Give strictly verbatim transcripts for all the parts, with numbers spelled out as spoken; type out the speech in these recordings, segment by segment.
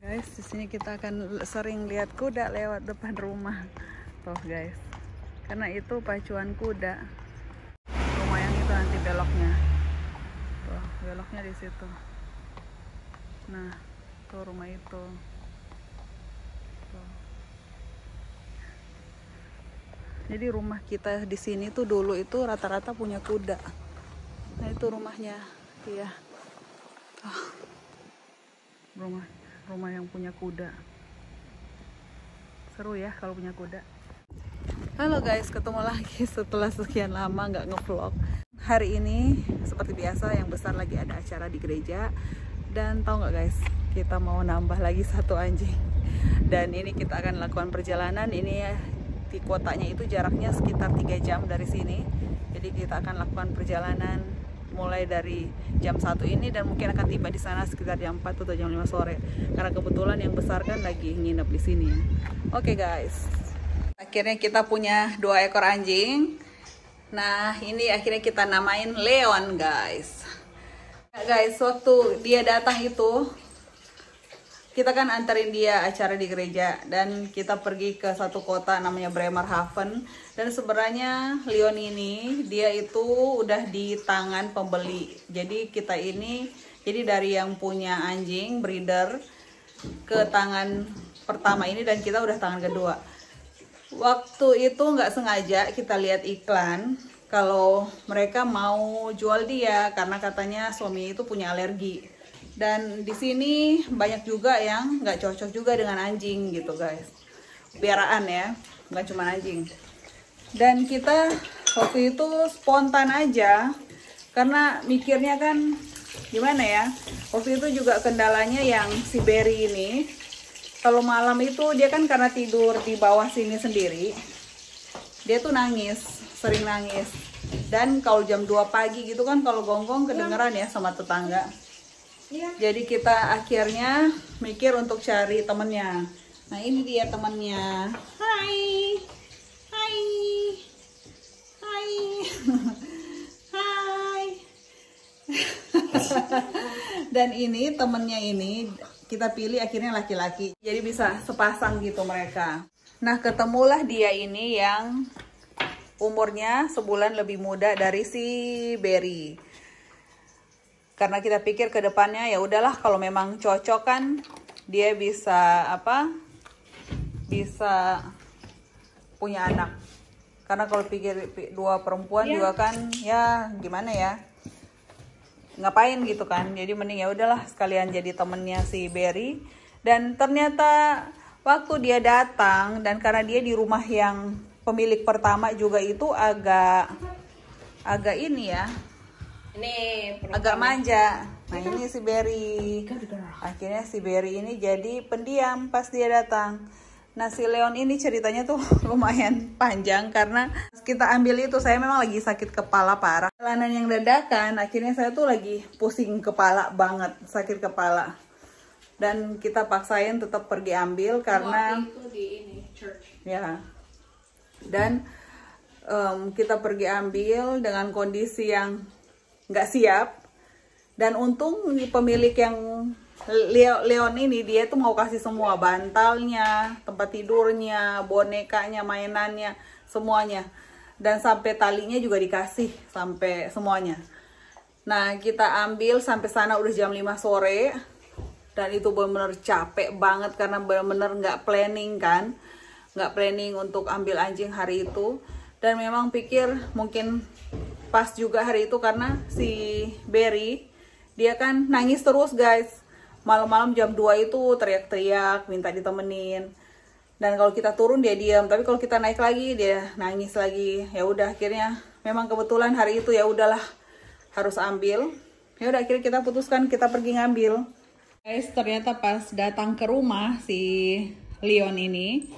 Guys, di sini kita akan sering lihat kuda lewat depan rumah. Tuh guys, karena itu pacuan kuda. Rumah yang itu nanti beloknya. Tuh, beloknya di situ. Nah, tuh rumah itu. Tuh. Jadi rumah kita di sini tuh dulu itu rata-rata punya kuda. Nah, itu rumahnya. Iya. Tuh. Rumah rumah yang punya kuda. Seru ya kalau punya kuda. Halo guys, ketemu lagi setelah sekian lama nggak ngevlog. Hari ini seperti biasa yang besar lagi ada acara di gereja. Dan tahu nggak guys, kita mau nambah lagi satu anjing. Dan ini kita akan lakukan perjalanan. Ini ya, di kotanya itu jaraknya sekitar tiga jam dari sini. Jadi kita akan lakukan perjalanan mulai dari jam satu ini dan mungkin akan tiba di sana sekitar jam empat atau jam lima sore. Karena kebetulan yang besar kan lagi nginep di sini ya. Oke guys. Akhirnya kita punya dua ekor anjing. Nah, ini akhirnya kita namain Leon guys. Nah, guys, waktu dia datang itu kita kan anterin dia acara di gereja dan kita pergi ke satu kota namanya Bremerhaven. Dan sebenarnya Leon ini dia itu udah di tangan pembeli. Jadi kita ini jadi dari yang punya anjing breeder ke tangan pertama ini dan kita udah tangan kedua. Waktu itu nggak sengaja kita lihat iklan kalau mereka mau jual dia karena katanya suami itu punya alergi. Dan di sini banyak juga yang nggak cocok juga dengan anjing gitu guys. Piaraan ya, bukan cuma anjing. Dan kita waktu itu spontan aja karena mikirnya kan gimana ya. Waktu itu juga kendalanya yang si Berry ini. Kalau malam itu dia kan karena tidur di bawah sini sendiri. Dia tuh nangis, sering nangis. Dan kalau jam dua pagi gitu kan kalau gonggong kedengeran ya sama tetangga. Ya. Jadi kita akhirnya mikir untuk cari temennya. Nah ini dia temennya. Hai, hai, hai, hai. Dan ini temennya ini kita pilih akhirnya laki-laki. Jadi bisa sepasang gitu mereka. Nah ketemulah dia ini yang umurnya sebulan lebih muda dari si Berry. Karena kita pikir ke depannya ya udahlah kalau memang cocok kan dia bisa apa? Bisa punya anak. Karena kalau pikir dua perempuan ya. Juga kan ya gimana ya? Ngapain gitu kan. Jadi mending ya udahlah sekalian jadi temennya si Berry. Dan ternyata waktu dia datang dan karena dia di rumah yang pemilik pertama juga itu agak agak ini ya. Ini agak manja. Nah ini si Berry. Akhirnya si Berry ini jadi pendiam pas dia datang. Nah si Leon ini ceritanya tuh lumayan panjang karena kita ambil itu saya memang lagi sakit kepala parah. Perjalanan yang dadakan akhirnya saya tuh lagi pusing kepala banget, sakit kepala. Dan kita paksain tetap pergi ambil karena itu di ini church. Ya. Dan um, kita pergi ambil dengan kondisi yang nggak siap. Dan untung pemilik yang Leon ini dia tuh mau kasih semua, bantalnya, tempat tidurnya, bonekanya, mainannya, semuanya. Dan sampai talinya juga dikasih sampai semuanya. Nah kita ambil sampai sana udah jam lima sore. Dan itu bener-bener capek banget karena bener-bener nggak planning kan. Nggak planning untuk ambil anjing hari itu. Dan memang pikir mungkin pas juga hari itu karena si Berry dia kan nangis terus guys. Malam-malam jam dua itu teriak-teriak minta ditemenin. Dan kalau kita turun dia diam, tapi kalau kita naik lagi dia nangis lagi. Ya udah akhirnya memang kebetulan hari itu ya udahlah harus ambil. Ya udah akhirnya kita putuskan kita pergi ngambil. Guys, ternyata pas datang ke rumah si Leon ini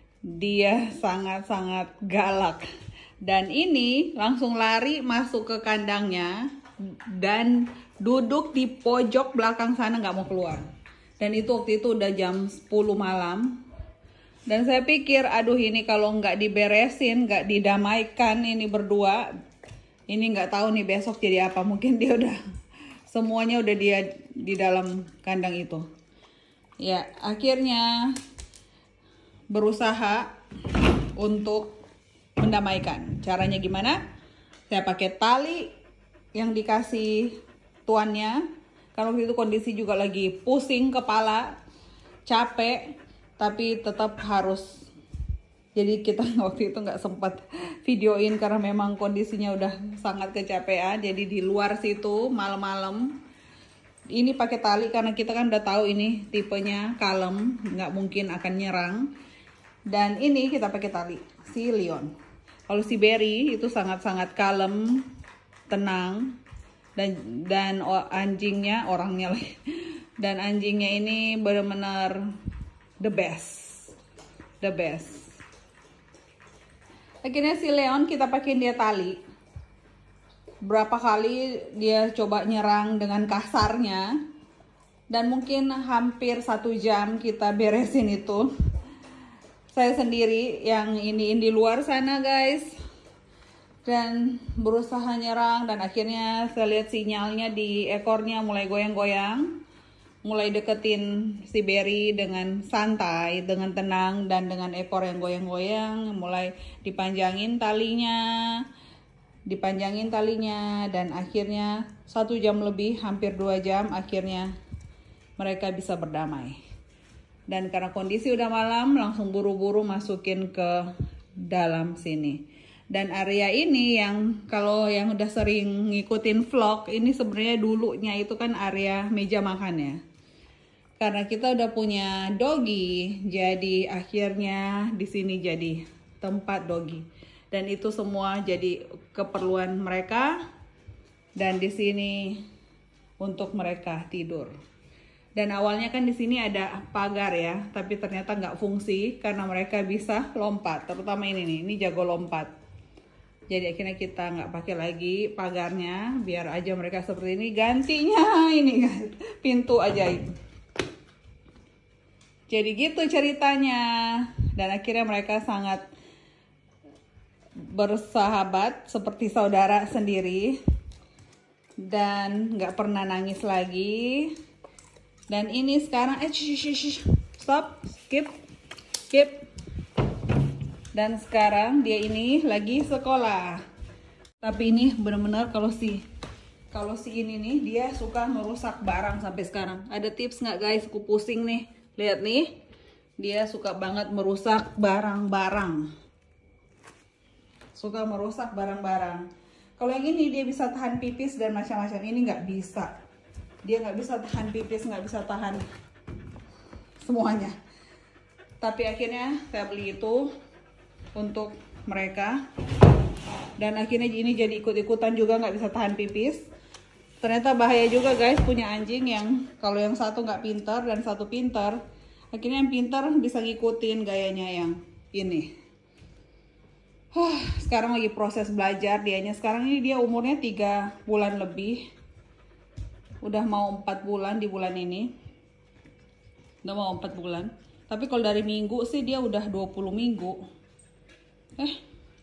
dia sangat-sangat galak. Dan ini langsung lari masuk ke kandangnya dan duduk di pojok belakang sana nggak mau keluar. Dan itu waktu itu udah jam sepuluh malam. Dan saya pikir aduh ini kalau nggak diberesin, nggak didamaikan ini berdua. Ini nggak tahu nih besok jadi apa. Mungkin dia udah semuanya udah dia di dalam kandang itu. Ya, akhirnya berusaha untuk mendamaikan. Caranya gimana? Saya pakai tali yang dikasih tuannya. Karena waktu itu kondisi juga lagi pusing kepala, capek, tapi tetap harus. Jadi kita waktu itu nggak sempat videoin karena memang kondisinya udah sangat kecapean. Jadi di luar situ malam-malam. Ini pakai tali karena kita kan udah tahu ini tipenya kalem, nggak mungkin akan nyerang. Dan ini kita pakai tali si Leon. Kalau si Berry itu sangat-sangat kalem, tenang, dan dan anjingnya orangnya lah. Dan anjingnya ini benar-benar the best, the best. Akhirnya si Leon kita pakai dia tali. Berapa kali dia coba nyerang dengan kasarnya, dan mungkin hampir satu jam kita beresin itu. Saya sendiri yang ini di luar sana guys, dan berusaha nyerang, dan akhirnya saya lihat sinyalnya di ekornya mulai goyang-goyang, mulai deketin si Berry dengan santai, dengan tenang, dan dengan ekor yang goyang-goyang, mulai dipanjangin talinya, dipanjangin talinya, dan akhirnya satu jam lebih, hampir dua jam, akhirnya mereka bisa berdamai. Dan karena kondisi udah malam, langsung buru-buru masukin ke dalam sini. Dan area ini yang kalau yang udah sering ngikutin vlog, ini sebenarnya dulunya itu kan area meja makan ya. Karena kita udah punya doggy, jadi akhirnya di sini jadi tempat doggy. Dan itu semua jadi keperluan mereka, dan di sini untuk mereka tidur. Dan awalnya kan di sini ada pagar ya, tapi ternyata nggak fungsi karena mereka bisa lompat, terutama ini nih, ini jago lompat. Jadi akhirnya kita nggak pakai lagi pagarnya, biar aja mereka seperti ini. Gantinya ini kan pintu ajaib. Jadi gitu ceritanya, dan akhirnya mereka sangat bersahabat seperti saudara sendiri, dan nggak pernah nangis lagi. Dan ini sekarang, eh, shush, shush, shush. Stop, skip, skip. Dan sekarang dia ini lagi sekolah. Tapi ini benar-benar kalau si, kalau si ini nih, dia suka merusak barang sampai sekarang. Ada tips nggak guys? Aku pusing nih. Lihat nih, dia suka banget merusak barang-barang. Suka merusak barang-barang. Kalau yang ini dia bisa tahan pipis dan macam-macam. Ini nggak bisa. Dia nggak bisa tahan pipis, nggak bisa tahan semuanya. Tapi akhirnya saya beli itu untuk mereka, dan akhirnya ini jadi ikut-ikutan juga nggak bisa tahan pipis. Ternyata bahaya juga guys punya anjing yang kalau yang satu nggak pintar dan satu pintar, akhirnya yang pintar bisa ngikutin gayanya yang ini. Huh, sekarang lagi proses belajar dianya. Sekarang ini dia umurnya tiga bulan lebih. Udah mau empat bulan di bulan ini. Udah mau empat bulan. Tapi kalau dari minggu sih dia udah dua puluh minggu. Eh.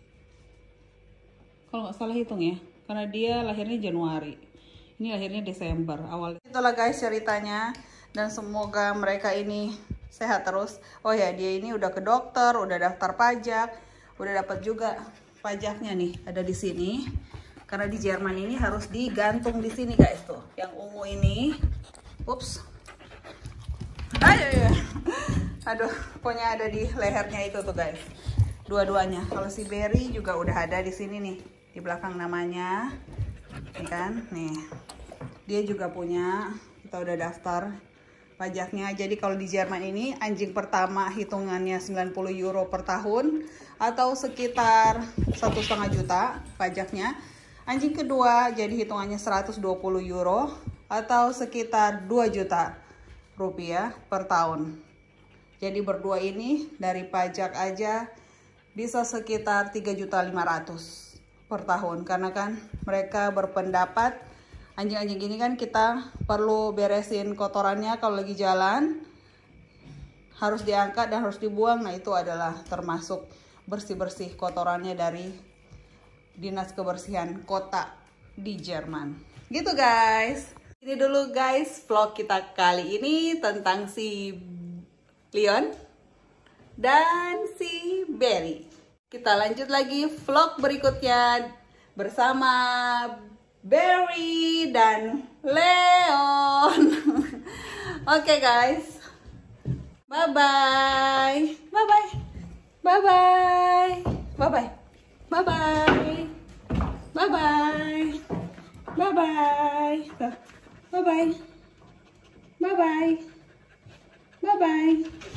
Kalau nggak salah hitung ya. Karena dia lahirnya Januari. Ini lahirnya Desember awal. Itulah guys ceritanya. Dan semoga mereka ini sehat terus. Oh ya, dia ini udah ke dokter, udah daftar pajak, udah dapat juga pajaknya nih, ada di sini. Karena di Jerman ini harus digantung di sini guys tuh. Yang ungu ini, ups, ayo ya, aduh, pokoknya ada di lehernya itu tuh guys. Dua-duanya. Kalau si Berry juga udah ada di sini nih, di belakang namanya, nih kan, nih. Dia juga punya, kita udah daftar pajaknya. Jadi kalau di Jerman ini anjing pertama hitungannya sembilan puluh euro per tahun atau sekitar satu setengah juta pajaknya. Anjing kedua jadi hitungannya seratus dua puluh euro atau sekitar dua juta rupiah per tahun. Jadi berdua ini dari pajak aja bisa sekitar tiga juta lima ratus per tahun. Karena kan mereka berpendapat anjing-anjing ini kan kita perlu beresin kotorannya kalau lagi jalan. Harus diangkat dan harus dibuang. Nah itu adalah termasuk bersih-bersih kotorannya dari Dinas Kebersihan Kota di Jerman. Gitu guys. Ini dulu guys vlog kita kali ini tentang si Leon dan si Berry. Kita lanjut lagi vlog berikutnya bersama Berry dan Leon. Oke okay, guys, bye bye, bye bye, bye bye, bye bye, bye bye, bye bye, bye bye, bye bye, bye bye, bye bye.